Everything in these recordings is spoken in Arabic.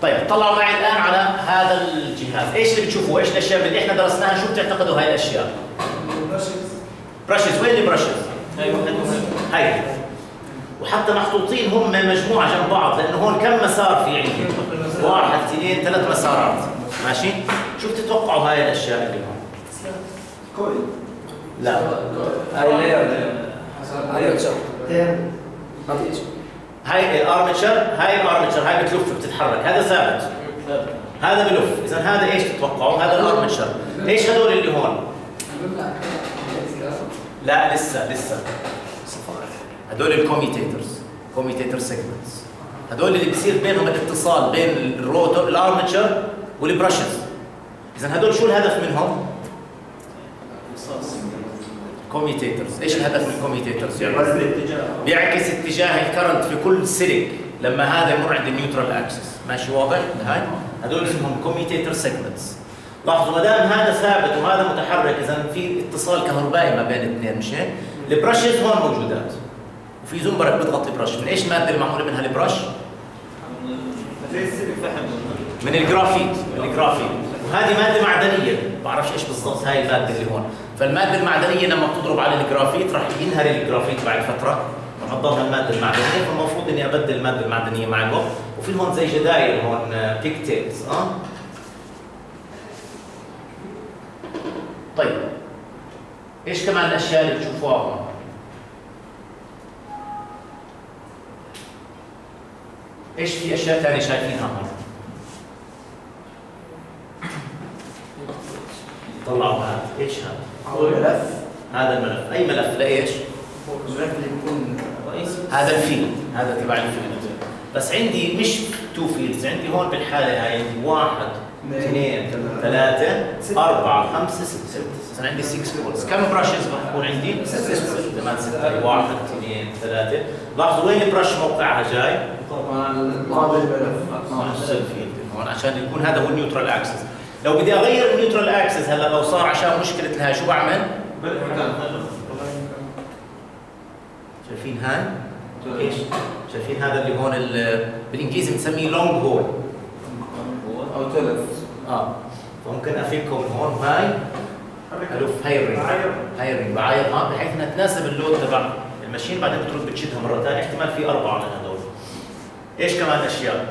طيب طلعوا معي الان على هذا الجهاز، ايش اللي بتشوفوا؟ ايش الاشياء اللي احنا درسناها؟ شو بتعتقدوا هاي الاشياء؟ براشز. وين البراشز؟ هاي. وحتى محطوطين هم مجموعه جنب بعض، لانه هون كم مسار في عندي؟ 1 2 3 مسارات، ماشي؟ شو بتتوقعوا هاي الاشياء اللي هون؟ كويل. لا هاي لير. هاي الارمتشر، هاي بتلف بتتحرك، هذا ثابت، هذا بلف. اذا هذا ايش تتوقعوا؟ هذا الارمتشر. ايش هذول اللي هون؟ لا لسه هذول الكوميتيترز، كوميتيتر سيجمنتس، هذول اللي بيصير بينهم الاتصال بين الروتور الارمتشر والبرشز. اذا هذول شو الهدف منهم؟ كوميتيترز. ايش الهدف من الكوميتيترز؟ يعني بيعكس اتجاه الكرنت في كل سلك لما هذا يمر عند النيوترال اكسس، ماشي واضح؟ هاي هذول اسمهم كوميتيتر سيجمنتس. لاحظوا ما دام هذا ثابت وهذا متحرك، اذا في اتصال كهربائي ما بين الاثنين، مش هيك؟ البرشز هون موجودات، وفي زنبرك بتغطي برش. من ايش الماده اللي معموله منها البرش؟ من الجرافيت، وهذه ماده معدنيه، ما بعرفش ايش بالضبط هاي الماده اللي هون. فالماده المعدنيه لما بتضرب على الجرافيت راح ينهري الجرافيت بعد فتره، راح تضلها الماده المعدنيه، فالمفروض اني ابدل الماده المعدنيه مع الوقت. وفي هون زي جدايل هون بيك تيلز. طيب ايش كمان الاشياء اللي بتشوفوها هون؟ ايش في اشياء ثانيه شايفينها هون؟ طلعوا هذا، ايش هذا؟ هو ملف. هذا الملف، اي ملف لايش؟ الملف اللي بيكون رئيسي. هذا الفيلد، هذا تبع الفيلد. بس عندي مش 2 فيلدز، عندي هون بالحاله هاي عندي 1 2 3 4 5 6. اذا عندي 6 بولز. كم براشز راح يكون عندي؟ 6. تمام 6. 1 2 3. لاحظوا وين البرش موقعها جاي؟ مع الملف. نفس الفيلد هون، عشان يكون هذا هو النيوترال اكسس. لو بدي اغير النيوترال اكسس هلا، لو صار عشان مشكله هاي، شو بعمل؟ شايفين هاي؟ ايش؟ شايفين هذا اللي هون بالانجليزي بنسميه لونج هول او تلف. فممكن افكهم هون. هاي الف هاي الرينج بعايرها بحيث انها تناسب اللود تبع الماشين، بعدين بترد بتشدها مره ثانيه. احتمال في 4 من هذول. ايش كمان اشياء؟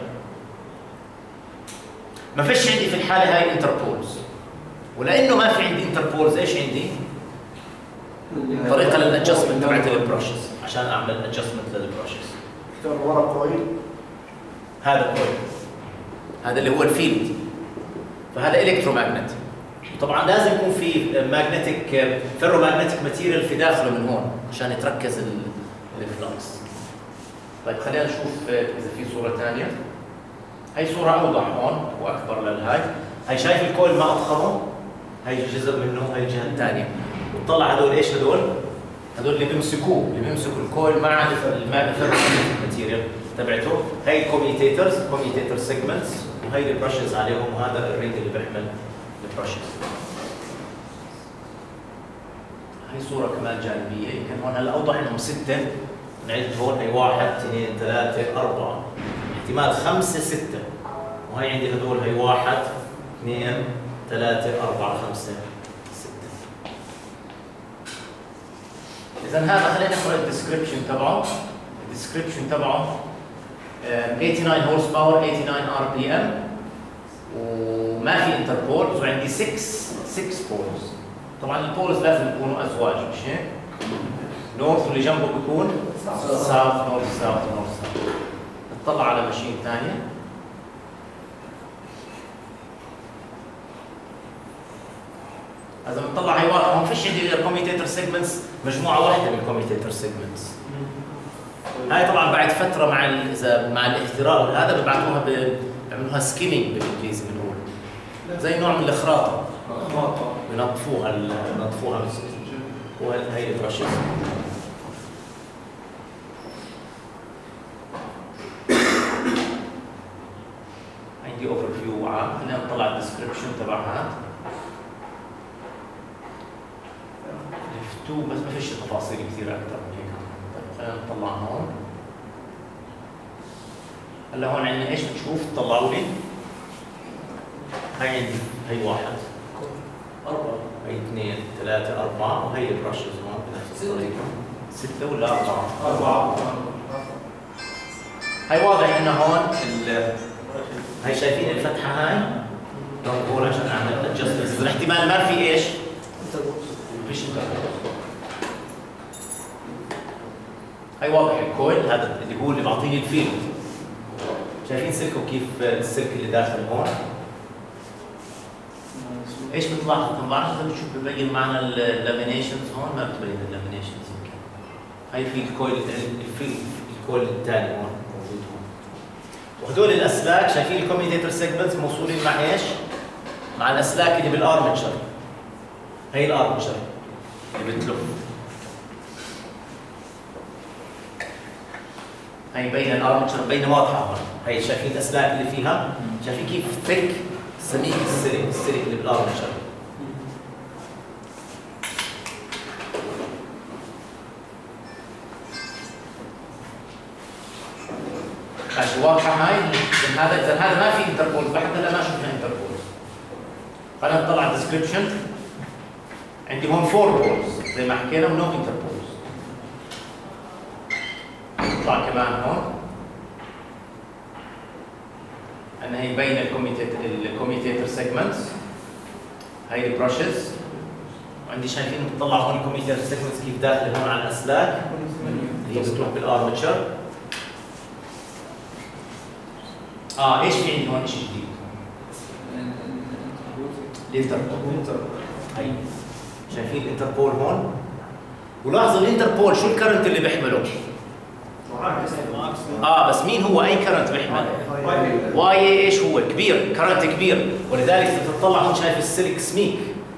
ما فيش عندي في الحاله هاي انتربولز، ولانه ما في عندي انتربولز ايش عندي؟ طريقه للادجستمنت تبعت البراشز، عشان اعمل ادجستمنت للبراشز. ورا كويل. هذا كويل، هذا اللي هو الفيلد. فهذا الكترومagnet. طبعا لازم يكون في ماجنتيك فيرومagnetic ماتيريال في داخله من هون عشان يتركز الفلكس. طيب خلينا نشوف اذا في صوره ثانيه. هي صوره اوضح هون واكبر للهاي. هي شايف الكويل ما اضخمه؟ هي جزء منه، هي الجهه الثانيه. وطلع هذول ايش هذول؟ هذول اللي بيمسكوا الكويل مع الفيرومagnetic ماتيريال تبعته. هي كوميتيترز، كوميتيتر سيجمنتس، وهي البرشز عليهم، وهذا الرينج اللي بيحمل البرشز. هي صورة كمان جانبية، يمكن هون هلا أوضح إنهم 6. نعد هون هي 1 2 3 4، احتمال 5 6، وهي عندي هذول هي 1 2 3 4 5 6. إذا هذا خلينا نقرأ الديسكربشن تبعه. الديسكربشن تبعه 89 هورس باور، 89 ار بي ام، وما في انتربولز، وعندي 6 بولز. طبعا البولز لازم يكونوا ازواج، مش هيك؟ نورث واللي جنبه بيكون ساوث نورث ساوث نورث ساوث. نطلع على ماشين ثانيه. اذا بنطلع هي واحده، ما فيش عندي غير كوميتيتر سيجمنتس، مجموعه واحده من الكوميتيتر سيجمنتس. هاي طبعا بعد فتره مع مع الاهتراء وهذا بيبعثوها بيعملوها سكيمينج بالانجليزي بنقول، زي نوع من الخراطه، بنظفوها وهي البرشز. عندي اوفر فيو عام. خلينا نطلع الديسكربشن تبعها. F2 بس ما فيش تفاصيل كثير اكثر من هيك. طيب خلينا نطلع هون. هلا هون عندنا ايش بتشوف؟ طلعوا لي هاي عندي، هي 1 4 هي 2 3 4 وهي البرشز هون بنفس الطريقه 6 ولا 4 هي واضح انه هون هي شايفين الفتحه هاي لو بقول عشان اعمل ادجستمنت الاحتمال ما في ايش؟ فيش هي واضح الكويل هذا اللي هو اللي بعطيني الفيلد. شايفين سلكه كيف السلك اللي داخل هون؟ ايش بتلاحظ؟ ما بعرف اذا بتشوف ببين معنا اللامينيشنز هون، ما بتبين اللامينيشنز يمكن. هي في الكويل الكويل الثاني هون موجود هون. وهدول الاسلاك شايفين الكوميتيتر سيجمنتس موصولين مع ايش؟ مع الاسلاك اللي بالارمتشر. هي الارمتشر اللي بتلف. هي بين الارمتشر بين واضحه هون. هي شايفين الاسلاك اللي فيها؟ شايفين كيف ثيك سميك السلك اللي بالارمتشر. ماشي واضحه هاي. اذا هذا ما في انتربول بحت، هلا ما شفنا انتربول. خلينا نطلع الديسكربشن. عندي هون 4 بولز زي ما حكينا ونو انتربولز. نطلع كمان هون ان هي بين الكوميتيتر سيجمنتس. هي البرشز وعندي شايفين بتطلع هون الكوميتيتر سيجمنتس كيف داخله هون على الاسلاك اللي هي بتروح بالارمتشر. ايش في عندي هون شيء جديد؟ الانتربول. هي شايفين الانتربول هون؟ ولاحظوا الانتربول شو الكرنت اللي بيحمله؟ بس مين هو؟ اي كرنت بيحمل؟ واي ايش هو؟ كبير، كرنت كبير، ولذلك اذا تطلع هون شايف السلك سميك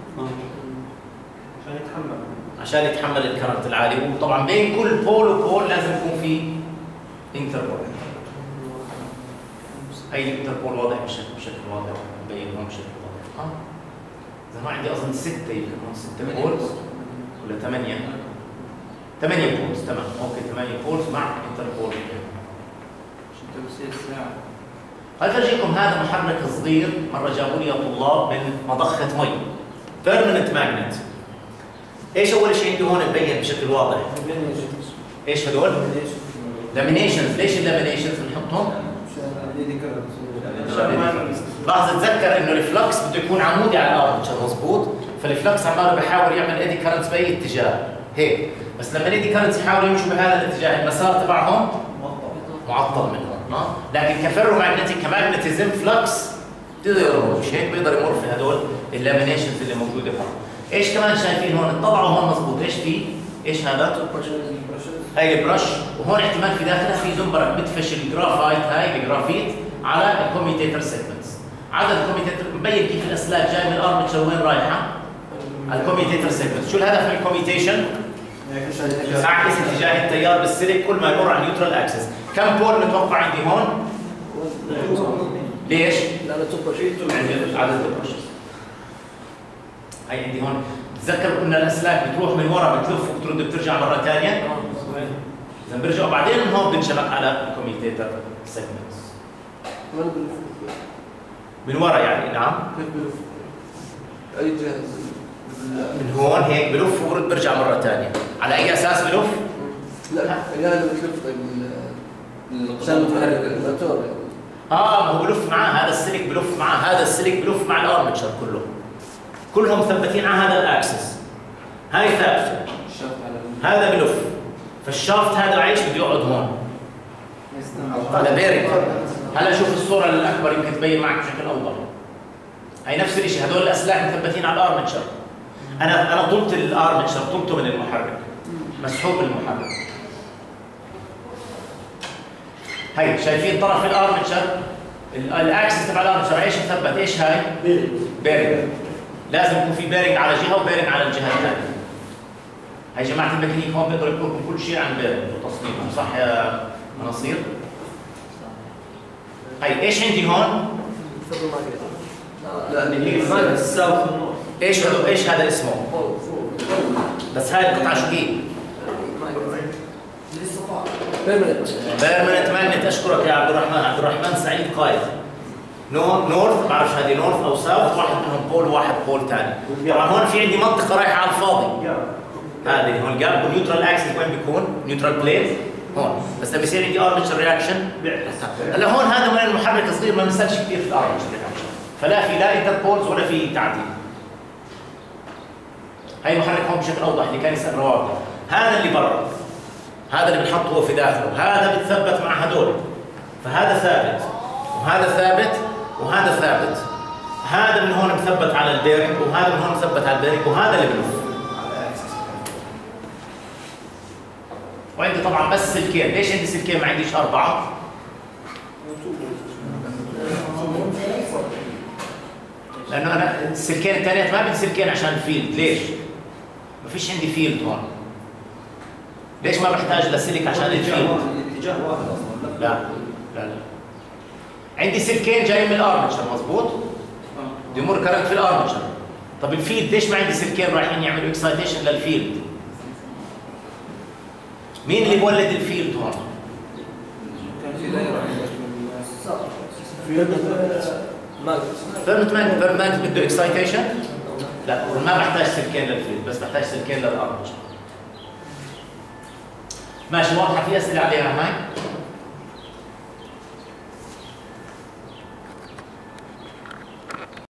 عشان يتحمل الكرنت العالي. وطبعا بين كل بول وبول لازم يكون في انتربول. هي الانتربول واضح بشكل واضح، مبين هون بشكل واضح. اذا ما عندي اظن 6 يمكن هون 6 بولز ولا 8 بولز. تمام اوكي 8 بولز مع انتربول. هاي فرجيكم هذا محرك صغير مره جابوا لي يا طلاب من مضخه مي بيرمننت ماجنت. ايش اول شيء عندي هون مبين بشكل واضح؟ ايش هدول؟ لامينيشنز. ليش اللامينيشنز بنحطهم؟ لاحظ تذكر انه الفلكس بده يكون عمودي على الارمتشر مضبوط، فالفلكس عماله بحاول يعمل ايدي كارنتس باي اتجاه هيك، بس لما الايدي كارنتس يحاولوا يمشوا بهذا الاتجاه المسار تبعهم معطل منهم. لكن كفيرو ماجنتيك كماجنتيزم فلكس بيقدر يمر، مش هيك بيقدر يمر في هدول اللامينيشنز اللي موجوده هون. ايش كمان شايفين هون؟ طلعوا هون مضبوط. ايش في؟ ايش هذا؟ هاي البرش، وهون احتمال في داخلها في زنبرك بتفش الجرافايت، هاي الجرافيت على الكوميتيتر سيجمنتس. عدد الكوميتيتر مبين كيف الاسلاك جاي من الارمتشر وين رايحه؟ على الكوميتيتر سيجمنتس. شو الهدف من الكوميتيشن؟ اعكس اتجاه التيار بالسلك كل ما يمر على النيوترال اكسس. كم بول متوقع عندي هون؟ ليش؟ لأنه عدد البرشز. هي عندي هون تذكر قلنا الاسلاك بتروح من ورا بتلف وبترد بترجع مره ثانيه؟ اذا برجعوا بعدين من هون بنشبك على الكوميتيتر سيجمنتس. من ورا يعني. نعم. كيف بلف؟ اي جهه؟ من هون هيك بلف وبرد برجع مره ثانيه. على اي اساس بلف؟ لا يعني بتلف طيب عشان المتحرك الموتور يعني. ما هو بلف معاه هذا السلك، بلف معاه هذا السلك، بلف مع الارمتشر كلهم مثبتين على هذا الاكسس. هاي ثابته، هذا بلف، فالشافت هذا عايش بده يقعد هون. هذا بيرنج. هلا شوف الصوره الاكبر يمكن تبين معك بشكل اوضح. هي نفس الشيء، هذول الاسلاك مثبتين على الارمتشر. انا طلت الارمتشر، طلته من المحرك، مسحوب المحرك. هي شايفين طرف الارمتشر، الاكسس تبع الارمتشر ايش مثبت؟ ايش هاي؟ بيرنج. لازم يكون في بيرنج على جهه وبيرنج على الجهه الثانيه. هي جماعه الميكانيك هون بيقدروا يقولوا لكم كل شيء عن بيرنج وتصميمه، صح يا مناصير؟ هي ايش عندي هون؟ لا الساوث ايش هذا؟ ايش هذا اسمه؟ بس هاي القطعه شو هي؟ بيرمننت ماجنت. اشكرك يا عبد الرحمن. عبد الرحمن سعيد قائد. نورث، ما بعرفش هذه نورث او ساوث، واحد منهم بول وواحد بول ثاني. طبعا هون في عندي منطقه رايحه على الفاضي. هذه هون جاب والنيوترال اكسس وين بيكون؟ نيوترال بلين هون. بس لما يصير عندي ارمتشر رياكشن هلا هون هذا من المحرك صغير ما بنسالش كثير في الارمتشر رياكشن، فلا في لا انتربولز ولا في تعديل. هي محرك هون بشكل اوضح اللي كان يسال روابط. هذا اللي برا، هذا اللي بنحطه هو في داخله، هذا بتثبت مع هدول، فهذا ثابت وهذا ثابت وهذا ثابت. هذا من هون مثبت على البيرنج وهذا من هون مثبت على البيرنج وهذا اللي بلف. وعندي طبعا بس سلكين. ليش عندي سلكين ما عنديش 4؟ لانه انا السلكين الثانيات ما بدي سلكين عشان الفيلد. ليش؟ ما فيش عندي فيلد هون. ليش ما بحتاج لسلك عشان الفيلد؟ اتجاه واحد اصلا. لا لا لا، عندي سلكين جايين من الارمتشر، مضبوط؟ بيمر كرنت في الارمتشر. طب الفيلد ليش ما عندي سلكين رايحين يعملوا اكسايتيشن للفيلد؟ مين اللي بولد الفيلد هون؟ كان في دايره فيرمنت ماجنت بده اكسايتيشن؟ لا، ما بحتاج سلكين للفيلد، بس بحتاج سلكين للارمتشر. ماشي، واضحه؟ في اسئله عليها هاي؟